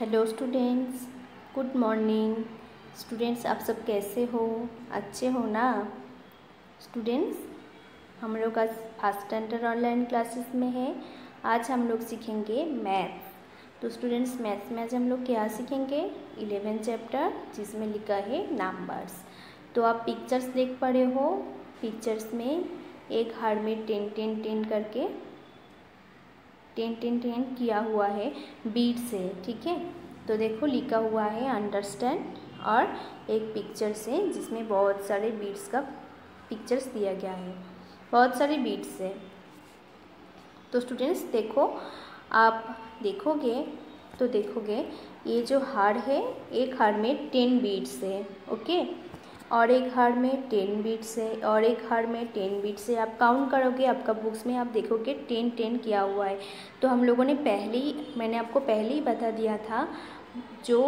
Hello students, good morning. Students, आप सब कैसे हो? अच्छे हो ना? स्टूडेंट्स, हम लोग आज फर्स्ट स्टैंडर्ड ऑनलाइन क्लासेस में है। आज हम लोग सीखेंगे मैथ्स। तो स्टूडेंट्स, मैथ्स में आज हम लोग क्या सीखेंगे? 11 चैप्टर, जिसमें लिखा है नंबर्स। तो आप पिक्चर्स देख पा हो। पिक्चर्स में एक हार में 10 10 10 करके 10 10 10 किया हुआ है बीट से, ठीक है। तो देखो लिखा हुआ है अंडरस्टैंड, और एक पिक्चर से जिसमें बहुत सारे बीट्स का पिक्चर्स दिया गया है, बहुत सारे बीट्स है। तो स्टूडेंट्स देखो, आप देखोगे तो देखोगे ये जो हार है, एक हार में 10 बीट्स है, ओके, और एक हार में 10 बीट्स है, और एक हार में 10 बीट्स है। आप काउंट करोगे, आपका बुक्स में आप देखोगे 10 10 किया हुआ है। तो हम लोगों ने मैंने आपको पहले ही बता दिया था, जो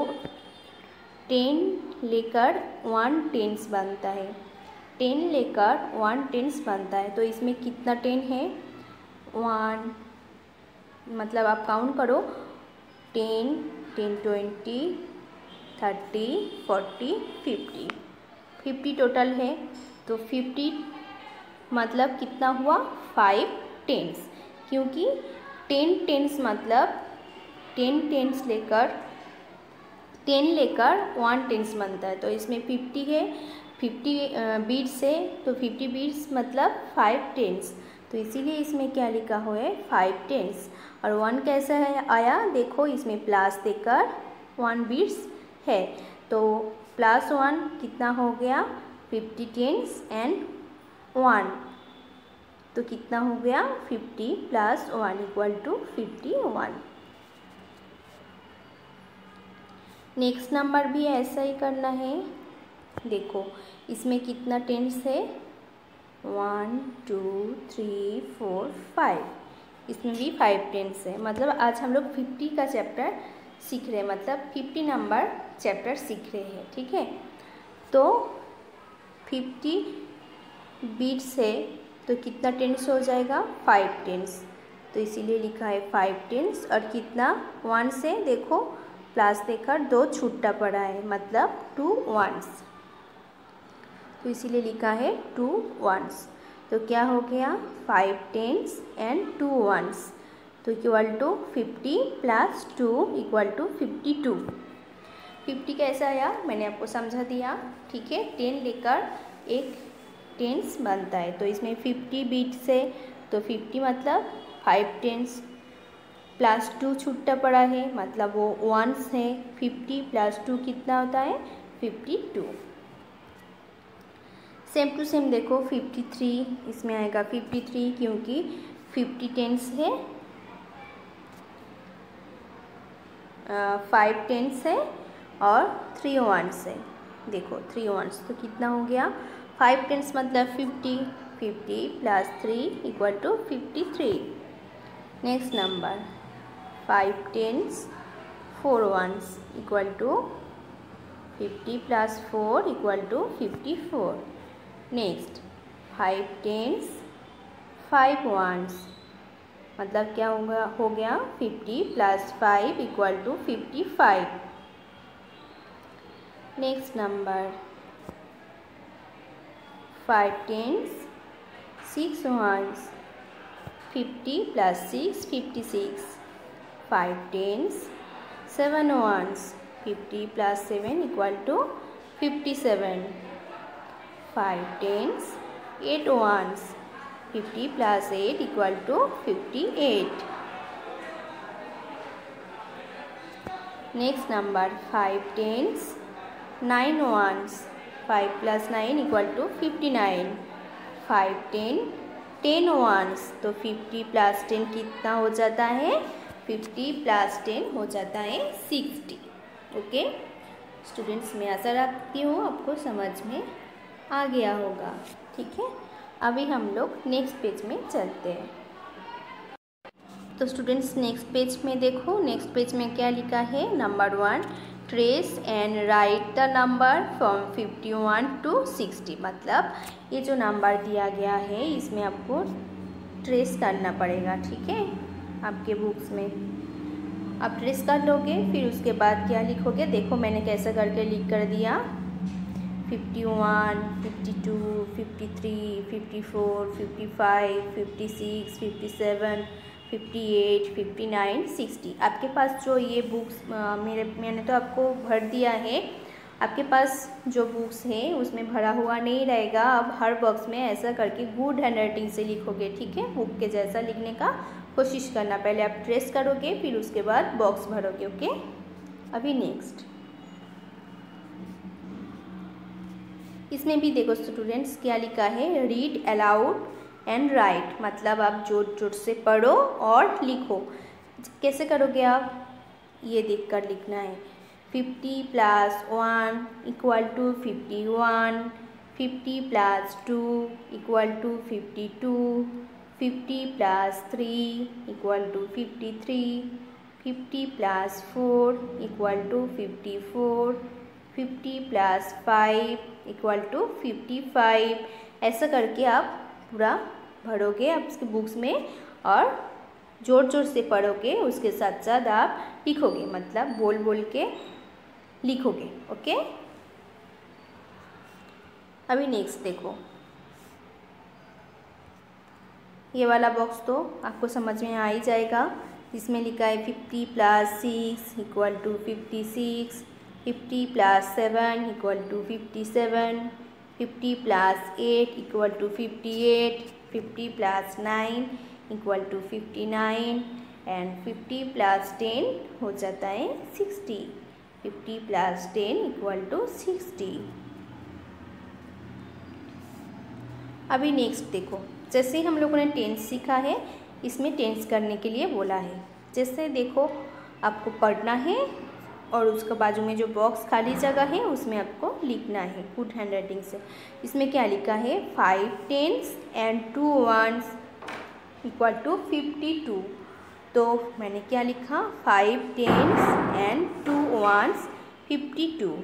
10 लेकर 1 टेंस बनता है, 10 लेकर 1 टेंस बनता है। तो इसमें कितना 10 है? 1, मतलब आप काउंट करो, 10 10 20 30 40 50 टोटल है। तो 50 मतलब कितना हुआ? 5 टेंस, क्योंकि 10 टेंस मतलब 10 टेंस लेकर 10 लेकर 1 टेंस बनता है। तो इसमें 50 है, 50 बीट्स है, तो 50 बीट्स मतलब 5 टेंस। तो इसीलिए इसमें क्या लिखा हुआ है? 5 टेंस। और 1 कैसा है आया? देखो इसमें प्लस देकर 1 बीट्स है, तो +1 कितना हो गया? 50 टेंस एंड 1, तो कितना हो गया? 50 + 1 = 51। नेक्स्ट नंबर भी ऐसा ही करना है। देखो इसमें कितना टेंस है? 1 2 3 4 5, इसमें भी 5 टेंस है। मतलब आज हम लोग 50 का चैप्टर सीख रहे हैं, मतलब 50 नंबर चैप्टर सीख रहे हैं, ठीक है। तो 50 बीट्स है, तो कितना टेंस हो जाएगा? 5 टेंस। तो इसीलिए लिखा है 5 टेंस। और कितना? 1 से देखो प्लस देकर 2 छूटा पड़ा है, मतलब 2 1s, तो इसीलिए लिखा है 2 1s। तो क्या हो गया? 5 टेंस एंड 2 1s, तो = 50 + 2 = 52। 50 कैसा आया मैंने आपको समझा दिया, ठीक है। 10 लेकर एक टेंस बनता है, तो इसमें 50 बीट्स है, तो 50 मतलब 5 टेंस, +2 छूटा पड़ा है, मतलब वो 1s है। 50 + 2 कितना होता है? 52। सेम टू सेम देखो 53, इसमें आएगा 53, क्योंकि 50 टेंस है, 5 टेंस है और 3 1s है। देखो 3 1s, तो कितना हो गया? 5 टेंस मतलब 50, 50 + 3 = 53। Next number 5 tens 4 1s = 50 + 4 = 54। Next 5 tens 5 1s, मतलब क्या हो गया? 50 + 5 = 55। Next number 5 tens 6 1s, 50 + 6 56। 5 tens 7 1s, 50 + 7 = 57। 5 tens 8 1s, 50 + 8 = 58। Next number 5 tens 9 1s, 5 + 9 = 59। 5 10 1s, तो 50 + 10 कितना हो जाता है? 50 + 10 हो जाता है 60। ओके स्टूडेंट्स, मैं आशा रखती हूँ आपको समझ में आ गया होगा, ठीक है। अभी हम लोग नेक्स्ट पेज में चलते हैं। तो स्टूडेंट्स नेक्स्ट पेज में देखो, नेक्स्ट पेज में क्या लिखा है? Number 1, trace and write the number from 51 to 60। मतलब ये जो नंबर दिया गया है, इसमें आपको ट्रेस करना पड़ेगा, ठीक है, आपके बुक्स में। आप ट्रेस कर लोगे, फिर उसके बाद क्या लिखोगे, देखो मैंने कैसा करके लिख कर दिया। 51, 52, 53, 54, 55, 56, 57, 58, 59, 60। आपके पास जो ये बुक्स मैंने तो आपको भर दिया है, आपके पास जो बुक्स हैं उसमें भरा हुआ नहीं रहेगा। अब हर बॉक्स में ऐसा करके गुड हैंडराइटिंग से लिखोगे, ठीक है। बुक के जैसा लिखने का कोशिश करना। पहले आप ट्रेस करोगे, फिर उसके बाद बॉक्स भरोगे, ओके। अभी नेक्स्ट इसमें भी देखो स्टूडेंट्स क्या लिखा है, रीड अलाउड एंड राइट, मतलब आप जोर जोर से पढ़ो और लिखो। कैसे करोगे आप, ये देख कर लिखना है। 50 + 1 = 51, 50 + 2 = 52, 50 + 3 = 53, 50 + 4 = 54, 50 + 5 = 55। ऐसा करके आप पूरा भरोगे आप इसके बुक्स में और जोर जोर से पढ़ोगे, उसके साथ साथ आप लिखोगे, मतलब बोल बोल के लिखोगे, ओके। अभी नेक्स्ट देखो, ये वाला बॉक्स तो आपको समझ में आ ही जाएगा। इसमें लिखा है 50 + 6 = 56, 50 + 7 = 57, 50 + 8 = 58, 50 + 9 = 59 एंड 50 + 10 हो जाता है 60। 50 + 10 = 60। अभी नेक्स्ट देखो, जैसे हम लोगों ने टेंस सीखा है, इसमें टेंस करने के लिए बोला है। जैसे देखो आपको पढ़ना है और उसके बाजू में जो बॉक्स खाली जगह है उसमें आपको लिखना है गुड हैंडराइटिंग से। इसमें क्या लिखा है, 5 10s एंड 2 1s = 52। तो मैंने क्या लिखा, 5 10s and 2 1s 52।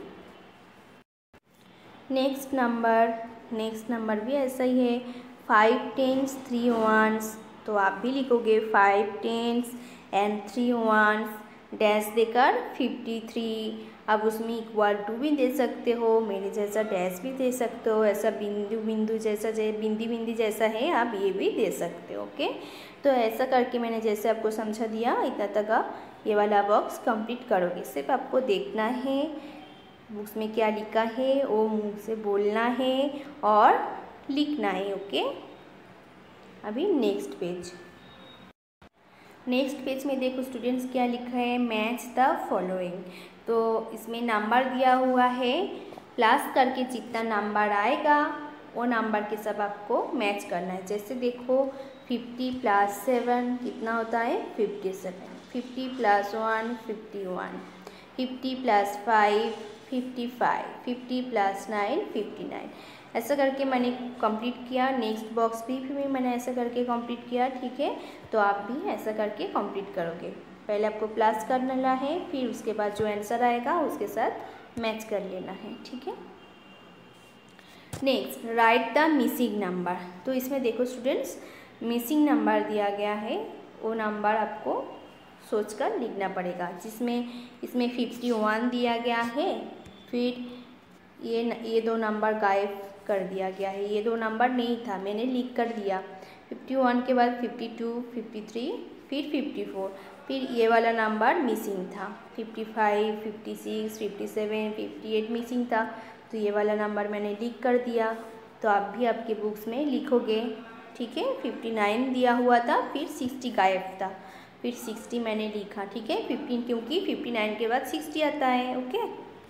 Next number भी ऐसा ही है, 5 10s 3 1s, तो आप भी लिखोगे 5 10s एंड 3 1s डैश देकर 53। अब उसमें = भी दे सकते हो, मेरे जैसा डैश भी दे सकते हो, ऐसा बिंदु जैसा बिंदी जैसा है आप ये भी दे सकते हो, ओके। तो ऐसा करके मैंने जैसे आपको समझा दिया, इतना तक आप ये वाला बॉक्स कंप्लीट करोगे। सिर्फ आपको देखना है बुक्स में क्या लिखा है, वो मुंह से बोलना है और लिखना है, ओके। अभी नेक्स्ट पेज में देखो स्टूडेंट्स क्या लिखा है, मैच द फॉलोइंग। तो इसमें नंबर दिया हुआ है, प्लस करके जितना नंबर आएगा वो नंबर के सब आपको मैच करना है। जैसे देखो 50 + 7 कितना होता है, 57, 50 + 1 51, 50 + 5 55, 50 + 9 59। ऐसा करके मैंने कंप्लीट किया। नेक्स्ट बॉक्स भी मैंने ऐसा करके कंप्लीट किया, ठीक है। तो आप भी ऐसा करके कंप्लीट करोगे। पहले आपको प्लस करना है, फिर उसके बाद जो आंसर आएगा उसके साथ मैच कर लेना है, ठीक है। Next, write the missing number. तो इसमें देखो स्टूडेंट्स, मिसिंग नंबर दिया गया है, वो नंबर आपको सोचकर लिखना पड़ेगा। इसमें 51 दिया गया है, फिर ये 2 नंबर गायब कर दिया गया है, ये 2 नंबर नहीं था, मैंने लिख कर दिया। 51 के बाद 52 53 फिर 54, फिर ये वाला नंबर मिसिंग था, 55 56 57 58 मिसिंग था, तो ये वाला नंबर मैंने लिख कर दिया। तो आप भी आपके बुक्स में लिखोगे, ठीक है। 59 दिया हुआ था, फिर 60 गायब था, फिर 60 मैंने लिखा, ठीक है। 15 क्योंकि 59 के बाद 60 आता है, ओके।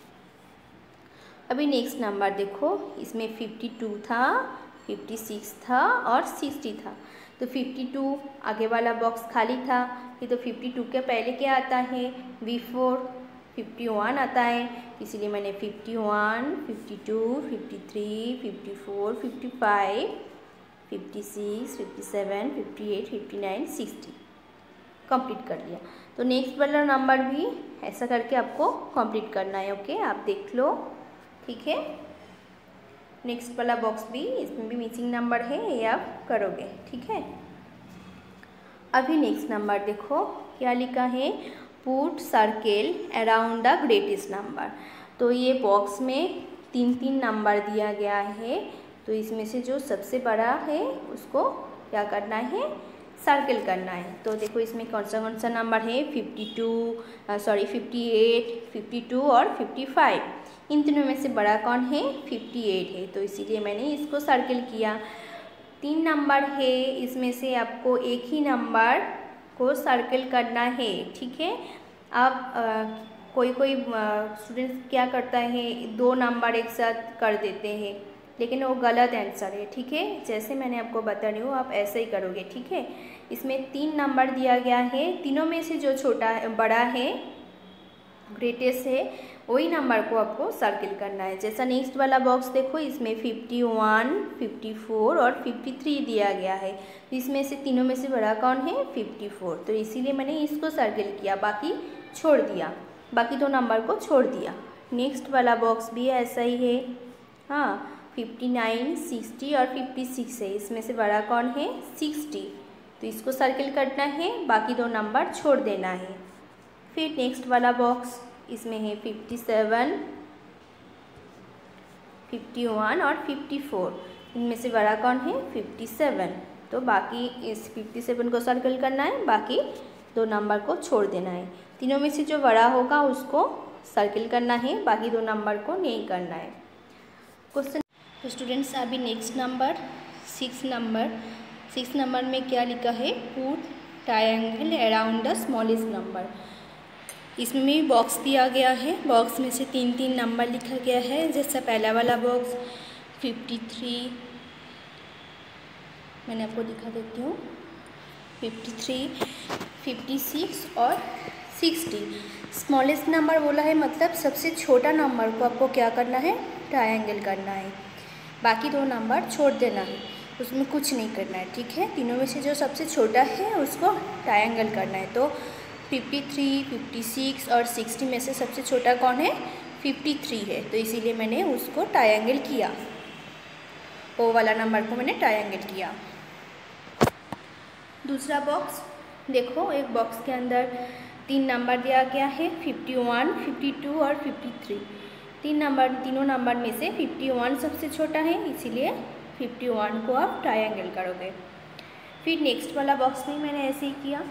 अभी नेक्स्ट नंबर देखो, इसमें 52 था, 56 था और 60 था। तो 52 आगे वाला बॉक्स खाली था, ये तो 52 के पहले क्या आता है, V4 51 आता है, इसीलिए मैंने 51 52 53 54 55 56 57 58 59 60 कंप्लीट कर लिया। तो नेक्स्ट वाला नंबर भी ऐसा करके आपको कंप्लीट करना है, ओके। आप देख लो, ठीक है। नेक्स्ट वाला बॉक्स भी, इसमें भी मिसिंग नंबर है, ये आप करोगे, ठीक है। अभी नेक्स्ट नंबर देखो क्या लिखा है, put circle around the greatest number. तो ये बॉक्स में 3 नंबर दिया गया है, तो इसमें से जो सबसे बड़ा है उसको क्या करना है, सर्किल करना है। तो देखो इसमें कौन सा नंबर है, 58, 52 और 55। इन तीनों में से बड़ा कौन है, 58 है, तो इसीलिए मैंने इसको सर्किल किया। 3 नंबर है, इसमें से आपको एक ही नंबर को सर्किल करना है, ठीक है। अब कोई स्टूडेंट्स क्या करता है, 2 नंबर एक साथ कर देते हैं, लेकिन वो गलत आंसर है, ठीक है। जैसे मैंने आपको बता रही हूँ आप ऐसे ही करोगे, ठीक है। इसमें 3 नंबर दिया गया है, तीनों में से जो छोटा है, बड़ा है, ग्रेटेस्ट है, वही नंबर को आपको सर्किल करना है। जैसा नेक्स्ट वाला बॉक्स देखो, इसमें 51, 54 और 53 दिया गया है। तो इसमें से तीनों में से बड़ा कौन है, 54, तो इसीलिए मैंने इसको सर्किल किया, बाकी छोड़ दिया, बाकी 2 नंबर को छोड़ दिया। नेक्स्ट वाला बॉक्स भी ऐसा ही है, हाँ, 59, 60 और 56 है, इसमें से बड़ा कौन है, 60, तो इसको सर्किल करना है, बाकी 2 नंबर छोड़ देना है। फिर नेक्स्ट वाला बॉक्स, इसमें है 57, 51 और 54, इनमें से बड़ा कौन है, 57, तो बाकी इस 57 को सर्किल करना है, बाकी 2 नंबर को छोड़ देना है। तीनों में से जो बड़ा होगा उसको सर्किल करना है, बाकी 2 नंबर को नहीं करना है। क्वेश्चन, तो स्टूडेंट्स अभी नेक्स्ट नंबर 6 नंबर में क्या लिखा है, put triangle around the smallest number. इसमें भी बॉक्स दिया गया है, बॉक्स में से 3 नंबर लिखा गया है। जैसा पहला वाला बॉक्स 53, मैंने आपको दिखा देती हूँ, 53, 56 और 60। स्मॉलेस्ट नंबर बोला है, मतलब सबसे छोटा नंबर को आपको क्या करना है, ट्रायंगल करना है, बाकी 2 नंबर छोड़ देना है, उसमें कुछ नहीं करना है, ठीक है। तीनों में से जो सबसे छोटा है उसको ट्रायंगल करना है। तो 53, 56 और 60 में से सबसे छोटा कौन है, 53 है, तो इसीलिए मैंने उसको ट्रायंगल किया, वो वाला नंबर को मैंने ट्रायंगल किया। दूसरा बॉक्स देखो, एक बॉक्स के अंदर 3 नंबर दिया गया है, 51, 52 और 53। तीनों नंबर में से 51 सबसे छोटा है, इसीलिए 51 को आप ट्रायंगल करोगे। फिर नेक्स्ट वाला बॉक्स में मैंने ऐसे ही किया,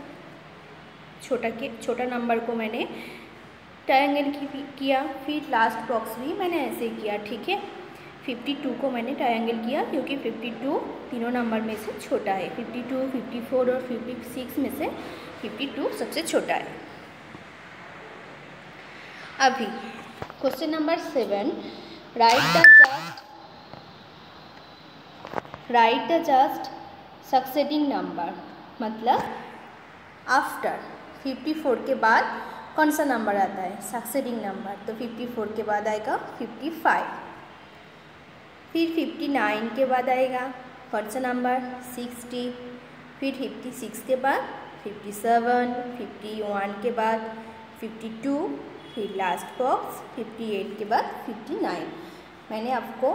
छोटा नंबर को मैंने ट्रायंगल किया। फिर लास्ट बॉक्स भी मैंने ऐसे ही किया, ठीक है। 52 को मैंने ट्रायंगल किया, क्योंकि 52 तीनों नंबर में से छोटा है। 52, 54 और 56 में से 52 सबसे छोटा है। अभी question number 7, write the just succeeding number, मतलब आफ्टर 54 के बाद कौन सा नंबर आता है, सक्सेडिंग नंबर। तो 54 के बाद आएगा 55, फिर 59 के बाद आएगा कौन सा नंबर, 60, फिर 56 के बाद 57, 51 के बाद 52, फिर लास्ट बॉक्स 58 के बाद 59। मैंने आपको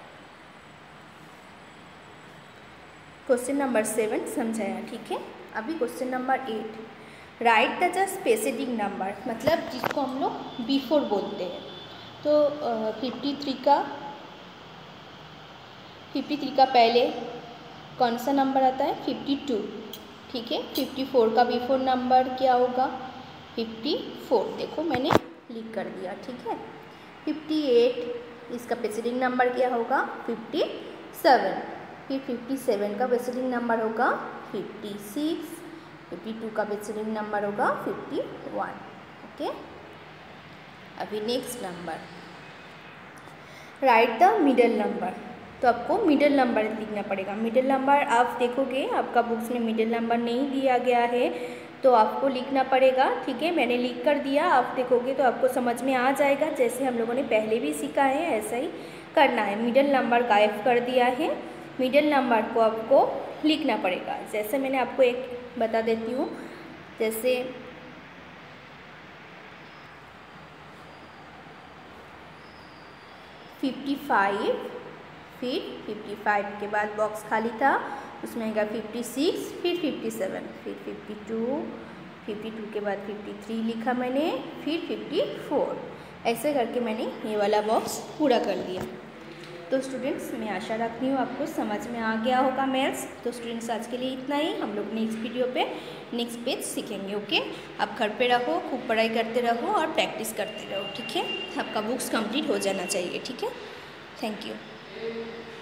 क्वेश्चन नंबर 7 समझाया, ठीक है। अभी question number 8, write the just preceding number, मतलब जिसको हम लोग बिफोर बोलते हैं। तो 53 का पहले कौन सा नंबर आता है, 52, ठीक है। 54 का बिफोर नंबर क्या होगा, 54, देखो मैंने लिख कर दिया, ठीक है। 58 इसका प्रेसीडिंग नंबर क्या होगा, 57, फिर 57 का प्रेसीडिंग नंबर होगा 56, 52 का प्रेसीडिंग नंबर होगा 51, ओके। अभी next number, write the middle number, तो आपको मिडल नंबर लिखना पड़ेगा। मिडल नंबर आप देखोगे आपका बुक्स में मिडल नंबर नहीं दिया गया है, तो आपको लिखना पड़ेगा, ठीक है। मैंने लिख कर दिया, आप देखोगे तो आपको समझ में आ जाएगा, जैसे हम लोगों ने पहले भी सीखा है ऐसा ही करना है। मिडल नंबर गायब कर दिया है, मिडल नंबर को आपको लिखना पड़ेगा। जैसे मैंने आपको एक बता देती हूँ, जैसे फिर 55 के बाद बॉक्स खाली था, उसमें आएगा 56, फिर 57, फिर 52, 52 के बाद 53 लिखा मैंने, फिर 54, ऐसे करके मैंने ये वाला बॉक्स पूरा कर लिया। तो स्टूडेंट्स मैं आशा रखती हूँ आपको समझ में आ गया होगा मैथ्स। तो स्टूडेंट्स आज के लिए इतना ही, हम लोग नेक्स्ट वीडियो पे नेक्स्ट पेज सीखेंगे। ओके, आप घर पे रहो, खूब पढ़ाई करते रहो और प्रैक्टिस करते रहो, ठीक है। आपका बुक्स कंप्लीट हो जाना चाहिए, ठीक है। Thank you.